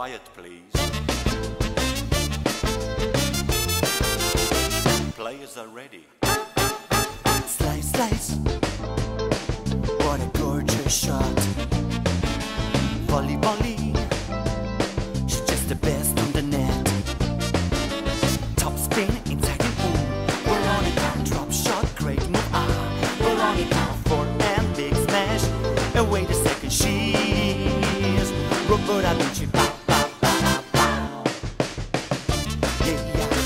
Quiet, please. Players are ready. Slice, slice. What a gorgeous shot. Volley, volley. She's just the best on the net. Top spin, inside and boom. Veronica, drop shot, great move. Veronica, forehand, big smash. Wait a second, she's Roberta Vinci. Pow, pow, pow, pow. Yeah, yeah.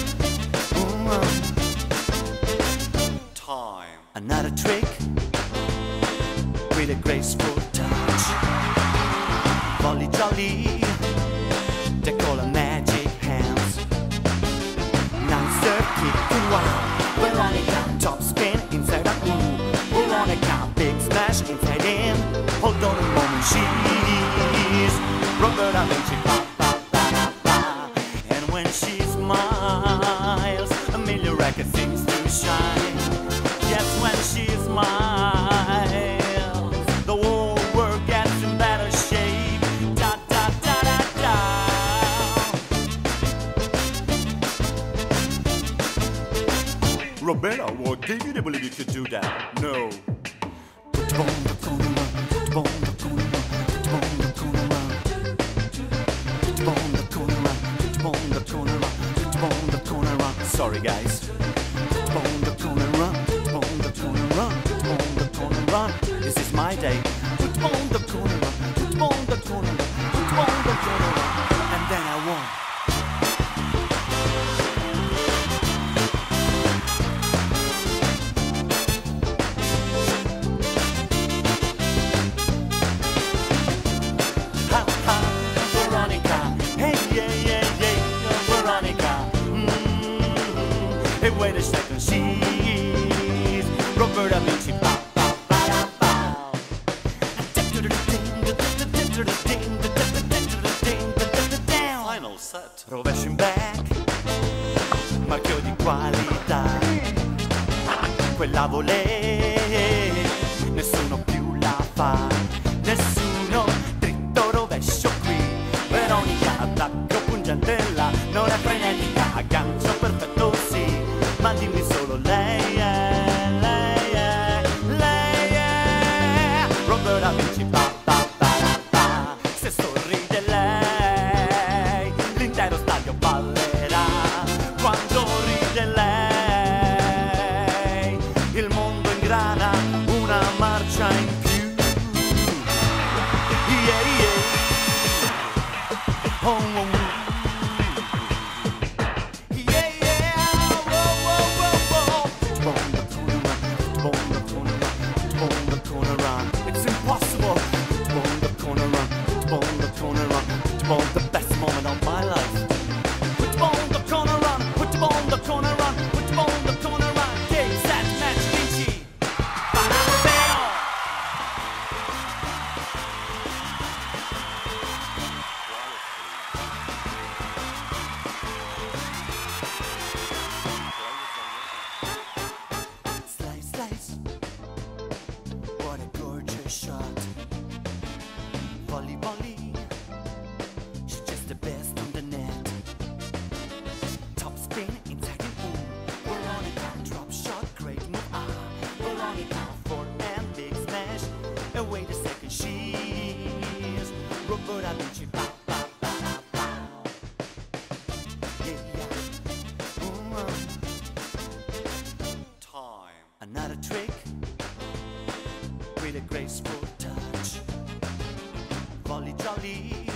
Time. Another trick with a graceful touch. Volley jolly, they call her magic hands. Nice serve, kick and wow. Veronica, top spin, inside out, ooh. Veronica, big smash, inside in. Hold on a moment, she's Roberta Vinci. Ba, ba, ba, ba, ba. And when she smiles, a million records seems to shine. Yes, when she smiles, the whole world gets in better shape. Da da da da da. Roberta, what did you believe you could do that? No. Put your bone, the corner run. Put your bone, the corner run. Put your bone, the corner run. Put your bone, the corner run. Put your bone, the corner run. Put your bone, the corner run. Sorry, guys. Put your bone, the corner run. Put your bone, the corner run. Put your bone, the corner run. This is my day. Put your bone, the corner run. Put your bone, the corner run. Put your bone, the corner run. And then I won. Ha ha, Veronica. Hey, yeah, yeah, yeah, Veronica. Hey, wait a second, she's Roberta Vinci. Pow, pow, pow, pow. Final set. Rovescio in back, marchio di qualità. Quella volée, nessuno più la fa. Nessuno, dritto rovescio qui. Veronica, attacco pungente là. Non è frenetica, aggancio perfetto sì. Ma dimmi solo lei è, lei è, lei è Roberta Vinci. Pa, pa, pa, pa. Se sorride lei, l'intero stadio ballerà. Quando ride lei, il mondo ingrana una marcia in più. Yeah, yeah. Oh, oh, oh. Yeah, yeah. Whoa, whoa, whoa, whoa. Bone the corner run, bone the corner run, bone the corner run. It's impossible. Bone the corner run, bone the corner run. Bone the best moment of my life. Put bone the corner run, put bone the corner run, put bone the corner run. Game, set, match, Vinci. Parabeo. Slice, slice. What a gorgeous shot. Volley, volley. She's just the best on the net. Top spin, inside and boom. Veronica, drop shot, great move. Veronica, forehand, big smash. Wait a second, she's Roberta Vinci. Pow, pow, pow, pow. Yeah, yeah. Time. Another trick with a graceful touch. Volley jolly,